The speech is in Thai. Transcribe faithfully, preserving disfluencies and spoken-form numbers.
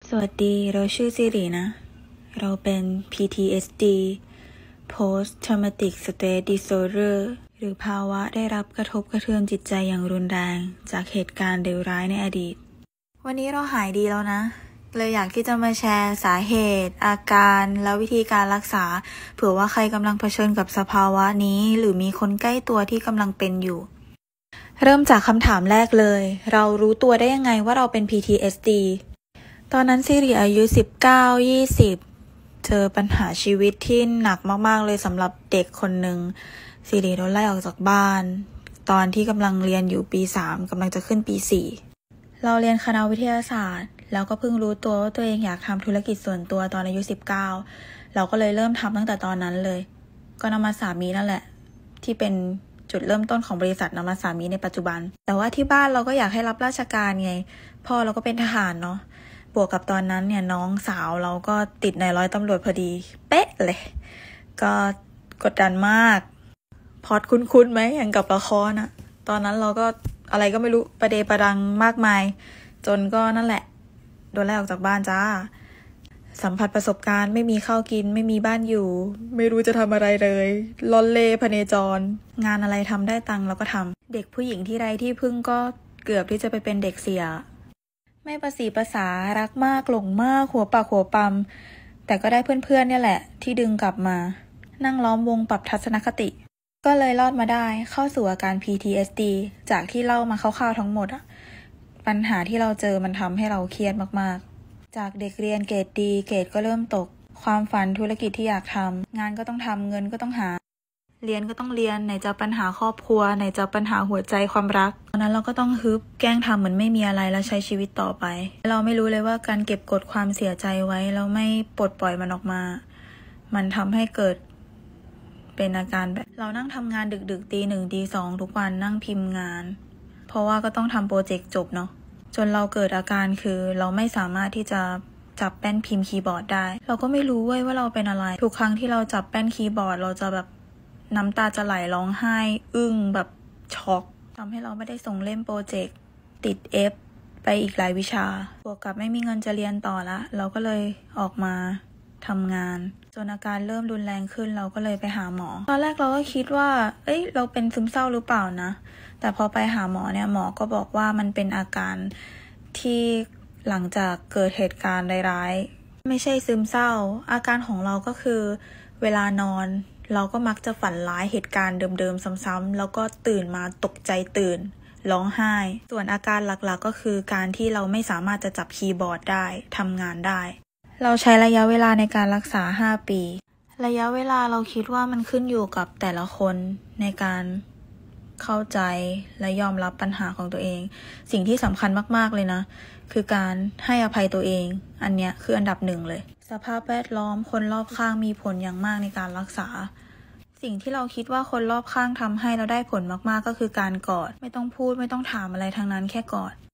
สวัสดีเราชื่อสิรินะเราเป็น พี ที เอส ดี Post Traumatic Stress Disorder หรือภาวะได้รับกระทบกระเทือนจิตใจอย่างรุนแรงจากเหตุการณ์เลวร้ายในอดีตวันนี้เราหายดีแล้วนะเลยอยากที่จะมาแชร์สาเหตุอาการและวิธีการรักษาเผื่อว่าใครกำลังเผชิญกับสภาวะนี้หรือมีคนใกล้ตัวที่กำลังเป็นอยู่เริ่มจากคำถามแรกเลยเรารู้ตัวได้ยังไงว่าเราเป็น พี ที เอส ดี ตอนนั้นสิริอายุสิบเก้า ยี่สิบเจอปัญหาชีวิตที่หนักมากๆเลยสำหรับเด็กคนหนึ่งสิริโดนไล่ออกจากบ้านตอนที่กำลังเรียนอยู่ปีสามกำลังจะขึ้นปีสี่เราเรียนคณะวิทยาศาสตร์แล้วก็เพิ่งรู้ตัวว่าตัวเองอยากทำธุรกิจส่วนตัวตอนอายุสิบเก้าเราก็เลยเริ่มทำตั้งแต่ตอนนั้นเลยก็นมัสสามีนั่นแหละที่เป็นจุดเริ่มต้นของบริษัทนมัสสามีในปัจจุบันแต่ว่าที่บ้านเราก็อยากให้รับราชการไงพ่อเราก็เป็นทหารเนาะบวกกับตอนนั้นเนี่ยน้องสาวเราก็ติดในร้อยตำรวจพอดีเป๊ะเลยก็กดดันมากพอดคุ้นๆไหมอย่างกับละครนะตอนนั้นเราก็อะไรก็ไม่รู้ประเดประดังมากมายจนก็นั่นแหละโดนไล่ออกจากบ้านจ้าสัมผัสประสบการณ์ไม่มีข้าวกินไม่มีบ้านอยู่ไม่รู้จะทำอะไรเลยล่อนเล่พเนจรงานอะไรทำได้ตังค์เราก็ทำเด็กผู้หญิงที่ไร้ที่พึ่งก็เกือบที่จะไปเป็นเด็กเสียไม่ประสีประสารักมากหลงมากหัวปากหัวปั๊มแต่ก็ได้เพื่อนๆเนี่ยแหละที่ดึงกลับมานั่งล้อมวงปรับทัศนคติก็เลยรอดมาได้เข้าสู่อาการ พี ที เอส ดี จากที่เล่ามาคร่าวๆทั้งหมดอะปัญหาที่เราเจอมันทำให้เราเครียดมากๆจากเด็กเรียนเกรดดีเกรดก็เริ่มตกความฝันธุรกิจที่อยากทำงานก็ต้องทำเงินก็ต้องหาเรียนก็ต้องเรียนไหนจะปัญหาครอบครัวไหนจะปัญหาหัวใจความรักตอนนั้นเราก็ต้องฮึบแกล้งทำเหมือนไม่มีอะไรแล้วใช้ชีวิตต่อไปเราไม่รู้เลยว่าการเก็บกดความเสียใจไว้แล้วไม่ปลดปล่อยมันออกมามันทำให้เกิดเป็นอาการแบบเรานั่งทำงานดึกๆตีหนึ่งตีสองทุกวันนั่งพิมพ์งานเพราะว่าก็ต้องทำโปรเจกต์จบเนาะจนเราเกิดอาการคือเราไม่สามารถที่จะจับแป้นพิมพ์คีย์บอร์ดได้เราก็ไม่รู้เว้ยว่าเราเป็นอะไรทุกครั้งที่เราจับแป้นคีย์บอร์ดเราจะแบบน้ำตาจะไหลร้องไห้อึ้งแบบช็อกทำให้เราไม่ได้ส่งเล่มโปรเจกต์ติด F ไปอีกหลายวิชาบวกกับไม่มีเงินจะเรียนต่อละเราก็เลยออกมาทำงานจนอาการเริ่มรุนแรงขึ้นเราก็เลยไปหาหมอตอนแรกเราก็คิดว่าเอ้ยเราเป็นซึมเศร้าหรือเปล่านะแต่พอไปหาหมอเนี่ยหมอก็บอกว่ามันเป็นอาการที่หลังจากเกิดเหตุการณ์ร้ายๆไม่ใช่ซึมเศร้าอาการของเราก็คือเวลานอนเราก็มักจะฝันร้ายเหตุการณ์เดิมๆซ้ำๆแล้วก็ตื่นมาตกใจตื่นร้องไห้ส่วนอาการหลักๆก็คือการที่เราไม่สามารถจะจับคีย์บอร์ดได้ทำงานได้เราใช้ระยะเวลาในการรักษาห้าปีระยะเวลาเราคิดว่ามันขึ้นอยู่กับแต่ละคนในการเข้าใจและยอมรับปัญหาของตัวเองสิ่งที่สำคัญมากๆเลยนะคือการให้อภัยตัวเองอันเนี้ยคืออันดับหนึ่งเลยสภาพแวดล้อมคนรอบข้างมีผลอย่างมากในการรักษาสิ่งที่เราคิดว่าคนรอบข้างทำให้เราได้ผลมากๆก็คือการกอดไม่ต้องพูดไม่ต้องถามอะไรทั้งนั้นแค่กอด